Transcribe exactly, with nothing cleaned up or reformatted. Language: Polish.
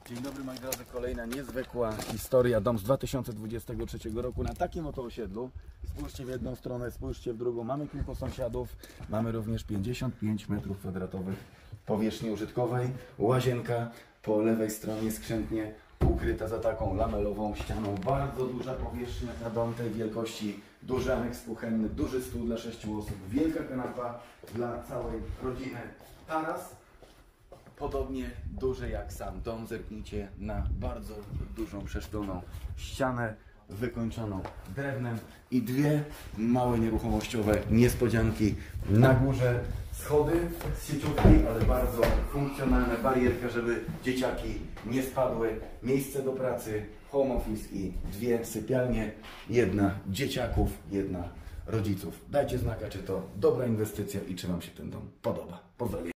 Dzień dobry moi drodzy, kolejna niezwykła historia, dom z dwa tysiące dwudziestego trzeciego roku na takim oto osiedlu. Spójrzcie w jedną stronę, spójrzcie w drugą, mamy kilku sąsiadów, mamy również pięćdziesiąt pięć metrów kwadratowych powierzchni użytkowej, łazienka po lewej stronie skrzętnie ukryta za taką lamelową ścianą, bardzo duża powierzchnia na dom tej wielkości, duży aneks kuchenny, duży stół dla sześciu osób, wielka kanapa dla całej rodziny, taras. Podobnie duży jak sam dom, zerknijcie na bardzo dużą przeszkloną ścianę wykończoną drewnem i dwie małe nieruchomościowe niespodzianki na górze, schody z sieciówki, ale bardzo funkcjonalne, barierka, żeby dzieciaki nie spadły, miejsce do pracy, home office i dwie sypialnie, jedna dzieciaków, jedna rodziców. Dajcie znaka, czy to dobra inwestycja i czy Wam się ten dom podoba. Pozdrawiam.